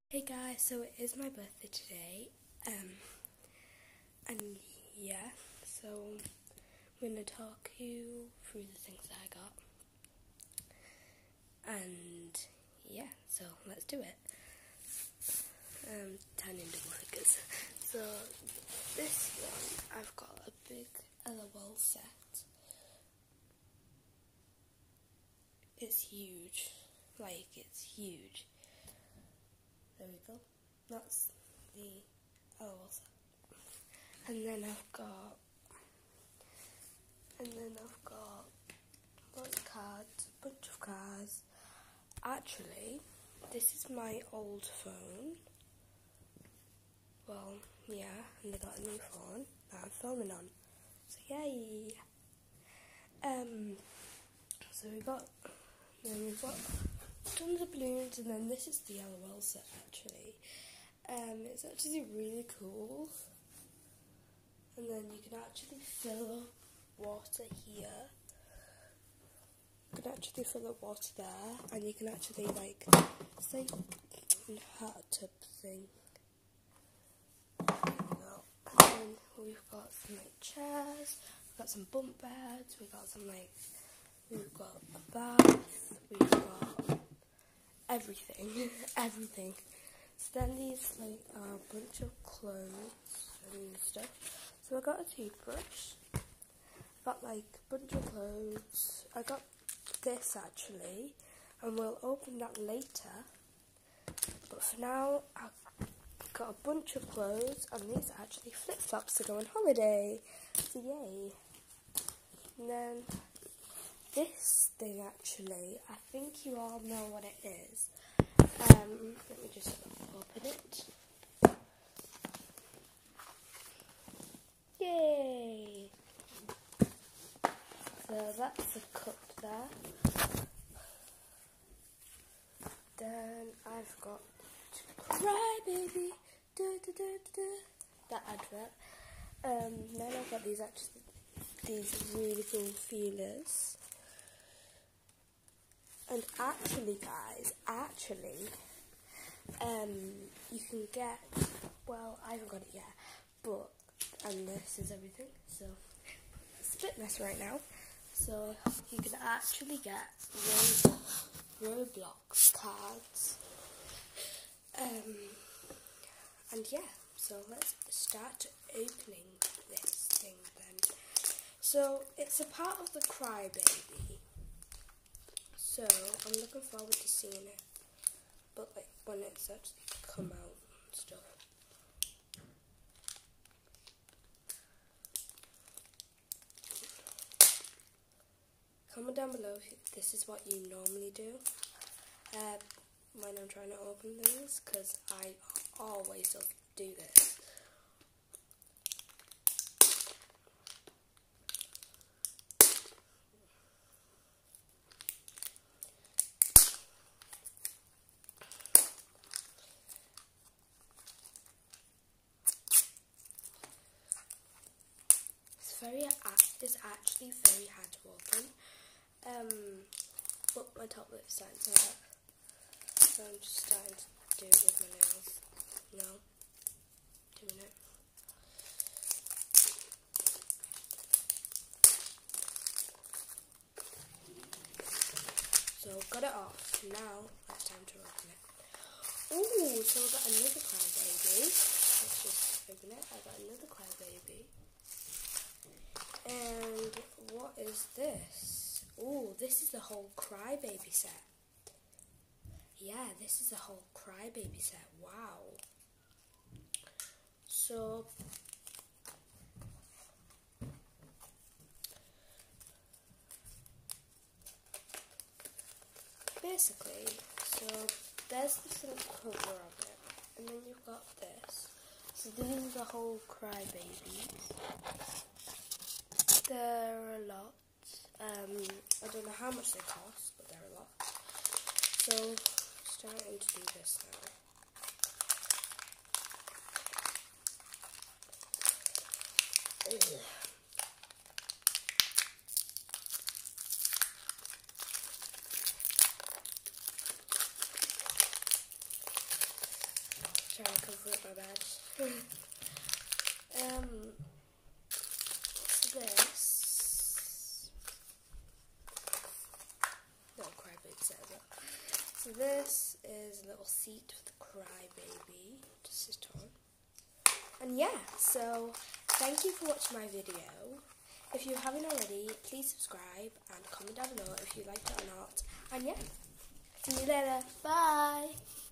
Hey guys, so it is my birthday today, and yeah, so I'm going to talk you through the things that I got, and yeah, so let's do it. Tiny double figures. So this one, I've got a big LOL set. It's huge, it's huge. There we go. That's the LOL set. And then I've got lots of cards, a bunch of cards. Actually, this is my old phone. Well, yeah, and I got a new phone that I'm filming on. So yay! So we've got tons of balloons, and then this is the LOL set actually. It's actually really cool. And then you can actually fill up water here. You can actually fill up water there, and you can actually say hot tub thing. There we go. And then we've got some chairs, we've got some bunk beds, we've got a bath, we've got everything, everything. So then these are a bunch of clothes and stuff. So I got a toothbrush, got a bunch of clothes. I got this actually, and we'll open that later. But for now, I've got a bunch of clothes, and these are actually flip-flops to go on holiday. So yay! And then this thing actually, I think you all know what it is. Let me just open it. Yay! So that's a cup there. Then I've got Cry Baby, that advert. Then I've got these really cool feelers. And actually guys, you can get, well, I haven't got it yet, but, and this is everything, so it's a bit messy right now. So you can actually get Roblox cards, and yeah, so let's start opening this thing then. So it's a part of the Cry Baby, so I'm looking forward to seeing it, but when it's actually come out and stuff. Comment down below if this is what you normally do when I'm trying to open things, because I always do this. It's actually very hard to open. But my top lip's starting to hurt, so I'm just starting to do it with my nails. No, doing it. So got it off. Now it's time to open it. Ooh, so I got another Cry Baby. Let's just open it. I got another Cry Baby. And what is this? Oh, this is the whole Cry Baby set. Yeah, this is the whole Cry Baby set. Wow. So basically, so there's the front cover of it, and then you've got this. So these are the whole Cry Babies. They're a lot. I don't know how much they cost, but they're a lot. So, starting to do this now. Ugh. trying to cover up my bed. What's this? Little crybaby says it. So this is a little seat with a crybaby to sit on. And yeah, so thank you for watching my video. If you haven't already, please subscribe and comment down below if you liked it or not. And yeah, see you later. Bye.